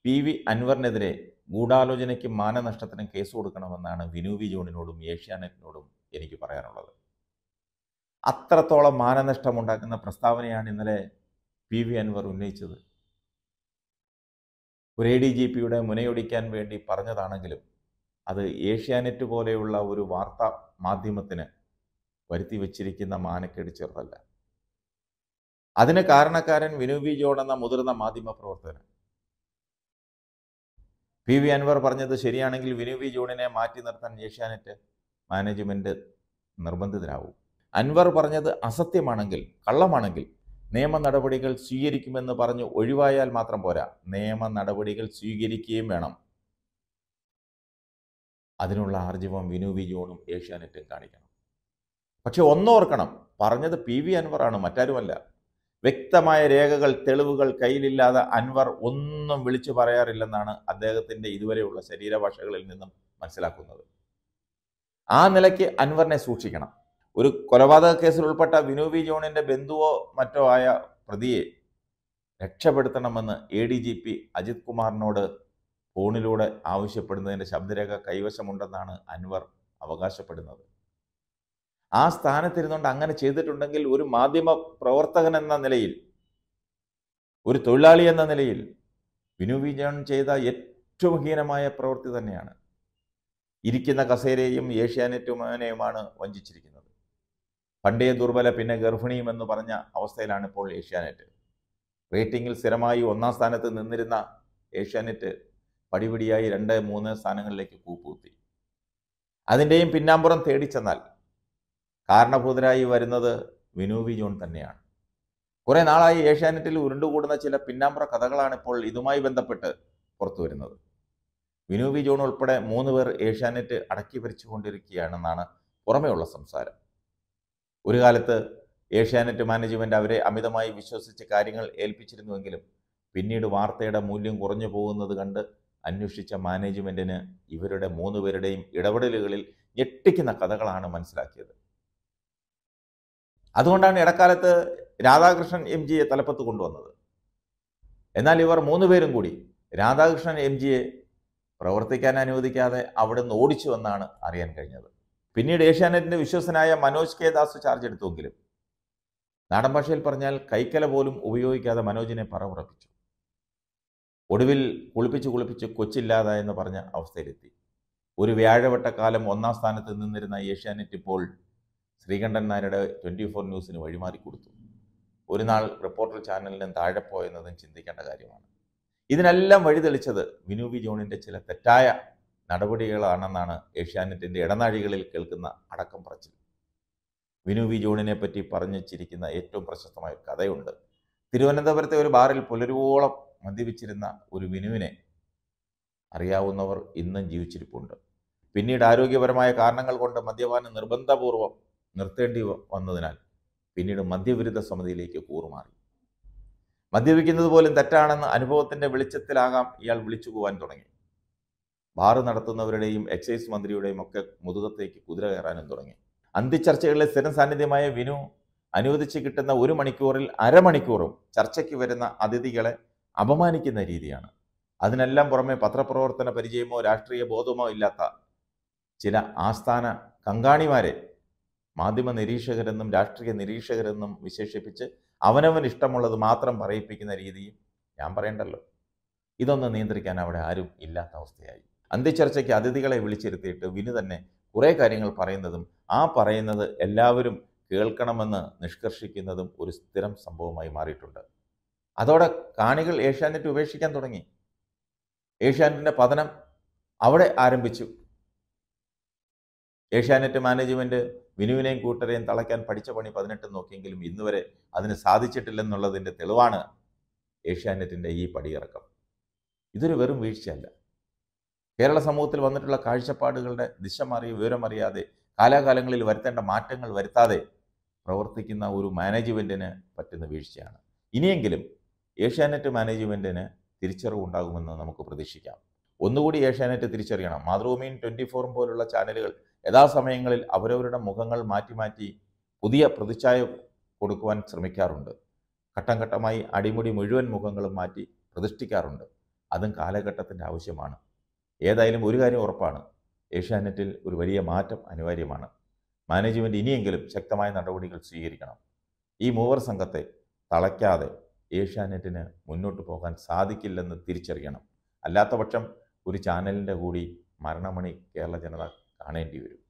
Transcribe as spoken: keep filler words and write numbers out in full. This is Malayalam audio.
പി വി അൻവറിനെതിരെ ഗൂഢാലോചനയ്ക്കും മാനനഷ്ടത്തിനും കേസ് കൊടുക്കണമെന്നാണ് വിനു വി ജോണിനോടും ഏഷ്യാനെറ്റിനോടും എനിക്ക് പറയാനുള്ളത്. അത്രത്തോളം മാനനഷ്ടമുണ്ടാക്കുന്ന പ്രസ്താവനയാണ് ഇന്നലെ പി വി അൻവർ ഉന്നയിച്ചത്. ഒരു എ ഡി ജി പിയുടെ മുനയൊടിക്കാൻ വേണ്ടി പറഞ്ഞതാണെങ്കിലും അത് ഏഷ്യാനെറ്റ് പോലെയുള്ള ഒരു വാർത്താ മാധ്യമത്തിന് വരുത്തി വച്ചിരിക്കുന്ന മാനക്കേട് ചെറുതല്ല. അതിന് കാരണക്കാരൻ വിനു വി ജോൺ എന്ന മുതിർന്ന മാധ്യമ പ്രവർത്തകൻ. പി വി അൻവർ പറഞ്ഞത് ശരിയാണെങ്കിൽ വിനു വി ജോണിനെ മാറ്റി നിർത്താൻ ഏഷ്യാനെറ്റ് മാനേജ്മെന്റ് നിർബന്ധിതരാകും. അൻവർ പറഞ്ഞത് അസത്യമാണെങ്കിൽ, കള്ളമാണെങ്കിൽ നിയമ നടപടികൾ സ്വീകരിക്കുമെന്ന് പറഞ്ഞ് ഒഴിവായാൽ മാത്രം പോരാ, നിയമ നടപടികൾ സ്വീകരിക്കുകയും വേണം. അതിനുള്ള ആർജവം വിനു വി ജോണും ഏഷ്യാനെറ്റും കാണിക്കണം. പക്ഷെ ഒന്നോർക്കണം, പറഞ്ഞത് പി വി അൻവറാണ്, മറ്റാരുമല്ല. വ്യക്തമായ രേഖകൾ, തെളിവുകൾ കയ്യിലില്ലാതെ അൻവർ ഒന്നും വിളിച്ചു പറയാറില്ലെന്നാണ് അദ്ദേഹത്തിൻ്റെ ഇതുവരെയുള്ള ശരീരഭാഷകളിൽ നിന്നും മനസ്സിലാക്കുന്നത്. ആ നിലയ്ക്ക് അൻവറിനെ സൂക്ഷിക്കണം. ഒരു കൊലപാതക കേസിൽ ഉൾപ്പെട്ട വിനു വി ജോണിൻ്റെ ബന്ധുവോ മറ്റോ ആയ പ്രതിയെ രക്ഷപ്പെടുത്തണമെന്ന് A D G P Ajith കുമാറിനോട് ഫോണിലൂടെ ആവശ്യപ്പെടുന്നതിൻ്റെ ശബ്ദരേഖ കൈവശമുണ്ടെന്നാണ് അൻവർ അവകാശപ്പെടുന്നത്. ആ സ്ഥാനത്തിരുന്നുകൊണ്ട് അങ്ങനെ ചെയ്തിട്ടുണ്ടെങ്കിൽ ഒരു മാധ്യമ പ്രവർത്തകൻ എന്ന നിലയിൽ, ഒരു തൊഴിലാളി എന്ന നിലയിൽ വിനു വി ജോൺ ചെയ്ത ഏറ്റവും ഹീനമായ പ്രവൃത്തി തന്നെയാണ്. ഇരിക്കുന്ന കസേരയും ഏഷ്യാനെറ്റുമാനെയുമാണ് വഞ്ചിച്ചിരിക്കുന്നത്. പണ്ടേ ദുർബല പിന്നെ ഗർഭിണിയും എന്ന് പറഞ്ഞ അവസ്ഥയിലാണ് ഇപ്പോൾ ഏഷ്യാനെറ്റ്. റേറ്റിംഗിൽ സ്ഥിരമായി ഒന്നാം സ്ഥാനത്ത് നിന്നിരുന്ന ഏഷ്യാനെറ്റ് പടിപടിയായി രണ്ട് മൂന്ന് സ്ഥാനങ്ങളിലേക്ക് കൂപ്പുകുത്തി. അതിൻ്റെയും പിന്നാമ്പുറം തേടിച്ചെന്നാൽ കാരണഭൂതരായി വരുന്നത് വിനു വി ജോൺ തന്നെയാണ്. കുറേ നാളായി ഏഷ്യാനെറ്റിൽ ഉരുണ്ടുകൂടുന്ന ചില പിന്നാമ്പുറ കഥകളാണ് ഇപ്പോൾ ഇതുമായി ബന്ധപ്പെട്ട് പുറത്തു വരുന്നത്. വിനു വി ജോൺ ഉൾപ്പെടെ മൂന്ന് പേർ ഏഷ്യാനെറ്റ് അടക്കി ഭരിച്ചുകൊണ്ടിരിക്കുകയാണെന്നാണ് പുറമെയുള്ള സംസാരം. ഒരു കാലത്ത് ഏഷ്യാനെറ്റ് മാനേജ്മെൻറ്റ് അവരെ അമിതമായി വിശ്വസിച്ച് കാര്യങ്ങൾ ഏൽപ്പിച്ചിരുന്നുവെങ്കിലും പിന്നീട് വാർത്തയുടെ മൂല്യം കുറഞ്ഞു പോകുന്നത് കണ്ട് അന്വേഷിച്ച മാനേജ്മെൻറ്റിന് ഇവരുടെ മൂന്ന് പേരുടെയും ഇടപെടലുകളിൽ ഞെട്ടിക്കുന്ന കഥകളാണ് മനസ്സിലാക്കിയത്. അതുകൊണ്ടാണ് ഇടക്കാലത്ത് രാധാകൃഷ്ണൻ എം ജിയെ തലപ്പത്ത് കൊണ്ടുവന്നത്. എന്നാൽ ഇവർ മൂന്ന് പേരും കൂടി രാധാകൃഷ്ണൻ എം ജിയെ പ്രവർത്തിക്കാൻ അനുവദിക്കാതെ അവിടെ നിന്ന് ഓടിച്ചു എന്നാണ് അറിയാൻ കഴിഞ്ഞത്. പിന്നീട് ഏഷ്യാനെറ്റിൻ്റെ വിശ്വസനായ മനോജ് കെ ദാസ് ചാർജ് എടുത്തുവെങ്കിലും നാടൻ ഭാഷയിൽ പറഞ്ഞാൽ കൈക്കല പോലും ഉപയോഗിക്കാതെ മനോജിനെ പറവുറപ്പിച്ചു. ഒടുവിൽ കുളിപ്പിച്ച് കുളിപ്പിച്ച് കൊച്ചില്ലാതായെന്ന് പറഞ്ഞ അവസ്ഥയിലെത്തി. ഒരു വ്യാഴവട്ടക്കാലം ഒന്നാം സ്ഥാനത്ത് നിന്നിരുന്ന ഏഷ്യാനെറ്റ് ഇപ്പോൾ ശ്രീകണ്ഠൻ നായരുടെ ട്വൻറ്റി ഫോർ ന്യൂസിന് വഴിമാറി കൊടുത്തു. ഒരു നാൾ റിപ്പോർട്ടർ ചാനലിനും താഴെ പോയെന്നതും ചിന്തിക്കേണ്ട കാര്യമാണ്. ഇതിനെല്ലാം വഴിതെളിച്ചത് വിനു വി ജോണിൻ്റെ ചില തെറ്റായ നടപടികളാണെന്നാണ് ഏഷ്യാനെറ്റിൻ്റെ ഇടനാഴികളിൽ കേൾക്കുന്ന അടക്കം പറച്ചിൽ. വിനു വി ജോണിനെ പറ്റി പറഞ്ഞു ചിരിക്കുന്ന ഏറ്റവും പ്രശസ്തമായ ഒരു കഥയുണ്ട്. തിരുവനന്തപുരത്തെ ഒരു ബാറിൽ പുലരുവോളം മദ്യപിച്ചിരുന്ന ഒരു വിനുവിനെ അറിയാവുന്നവർ ഇന്നും ജീവിച്ചിരിപ്പുണ്ട്. പിന്നീട് ആരോഗ്യപരമായ കാരണങ്ങൾ കൊണ്ട് മദ്യപാനം നിർബന്ധപൂർവം നിർത്തേണ്ടി വന്നതിനാൽ പിന്നീട് മദ്യവിരുദ്ധ സമിതിയിലേക്ക് കൂറുമാറി. മദ്യപിക്കുന്നത് പോലും തെറ്റാണെന്ന് അനുഭവത്തിൻ്റെ വെളിച്ചത്തിലാകാം ഇയാൾ വിളിച്ചു പോകാൻ തുടങ്ങി. ബാറ് നടത്തുന്നവരുടെയും എക്സൈസ് മന്ത്രിയുടെയും ഒക്കെ മുതുകത്തേക്ക് കുതിര കയറാനും തുടങ്ങി. അന്തിച്ചർച്ചകളിലെ സ്ഥിരം സാന്നിധ്യമായ വിനു അനുവദിച്ച് കിട്ടുന്ന ഒരു മണിക്കൂറിൽ അരമണിക്കൂറും ചർച്ചയ്ക്ക് വരുന്ന അതിഥികളെ അപമാനിക്കുന്ന രീതിയാണ്. അതിനെല്ലാം പുറമെ പത്രപ്രവർത്തന പരിചയമോ രാഷ്ട്രീയ ബോധമോ ഇല്ലാത്ത ചില ആസ്ഥാന കങ്കാണിമാരെ മാധ്യമ നിരീക്ഷകരെന്നും രാഷ്ട്രീയ നിരീക്ഷകരെന്നും വിശേഷിപ്പിച്ച് അവനവൻ ഇഷ്ടമുള്ളത് മാത്രം പറയിപ്പിക്കുന്ന രീതിയും ഞാൻ പറയണ്ടല്ലോ. ഇതൊന്നും നിയന്ത്രിക്കാൻ അവിടെ ആരും ഇല്ലാത്ത അവസ്ഥയായി. അന്തിച്ചർച്ചയ്ക്ക് അതിഥികളെ വിളിച്ചിരുത്തിയിട്ട് വിനു തന്നെ കുറേ കാര്യങ്ങൾ പറയുന്നതും ആ പറയുന്നത് എല്ലാവരും കേൾക്കണമെന്ന് നിഷ്കർഷിക്കുന്നതും ഒരു സ്ഥിരം സംഭവമായി മാറിയിട്ടുണ്ട്. അതോടെ കാണികൾ ഏഷ്യാനെറ്റ് ഉപേക്ഷിക്കാൻ തുടങ്ങി. ഏഷ്യാനെറ്റിൻ്റെ പതനം അവിടെ ആരംഭിച്ചു. ഏഷ്യാനെറ്റ് മാനേജ്മെൻറ്റ് വിനുവിനെയും കൂട്ടരെയും തളയ്ക്കാൻ പഠിച്ച പണി പതിനെട്ട് നോക്കിയെങ്കിലും ഇന്നുവരെ അതിന് സാധിച്ചിട്ടില്ലെന്നുള്ളതിൻ്റെ തെളിവാണ് ഏഷ്യാനെറ്റിൻ്റെ ഈ പടിയിറക്കം. ഇതൊരു വെറും വീഴ്ചയല്ല. കേരള സമൂഹത്തിൽ വന്നിട്ടുള്ള കാഴ്ചപ്പാടുകളുടെ ദിശ മാറി വിവരമറിയാതെ കാലാകാലങ്ങളിൽ വരുത്തേണ്ട മാറ്റങ്ങൾ വരുത്താതെ പ്രവർത്തിക്കുന്ന ഒരു മാനേജ്മെൻറ്റിന് പറ്റുന്ന വീഴ്ചയാണ്. ഇനിയെങ്കിലും ഏഷ്യാനെറ്റ് മാനേജ്മെൻറ്റിന് തിരിച്ചറിവുണ്ടാകുമെന്ന് നമുക്ക് പ്രതീക്ഷിക്കാം. ഒന്നുകൂടി ഏഷ്യാനെറ്റ് തിരിച്ചറിയണം. മാതൃഭൂമിയും ട്വൻറ്റി ഫോറും പോലുള്ള ചാനലുകൾ യഥാസമയങ്ങളിൽ അവരവരുടെ മുഖങ്ങൾ മാറ്റി മാറ്റി പുതിയ പ്രതിച്ഛായ കൊടുക്കുവാൻ ശ്രമിക്കാറുണ്ട്. ഘട്ടം ഘട്ടമായി അടിമുടി മുഴുവൻ മുഖങ്ങളും മാറ്റി പ്രതിഷ്ഠിക്കാറുണ്ട്. അതും കാലഘട്ടത്തിൻ്റെ ആവശ്യമാണ്. ഏതായാലും ഒരു കാര്യം ഉറപ്പാണ്, ഏഷ്യാനെറ്റിൽ ഒരു വലിയ മാറ്റം അനിവാര്യമാണ്. മാനേജ്മെൻറ്റ് ഇനിയെങ്കിലും ശക്തമായ നടപടികൾ സ്വീകരിക്കണം. ഈ മൂവർ സംഘത്തെ തളയ്ക്കാതെ ഏഷ്യാനെറ്റിന് മുന്നോട്ട് പോകാൻ സാധിക്കില്ലെന്ന് തിരിച്ചറിയണം. അല്ലാത്ത പക്ഷം ഒരു ചാനലിൻ്റെ കൂടി മരണമണി കേരള ജനത കാണേണ്ടി വരും.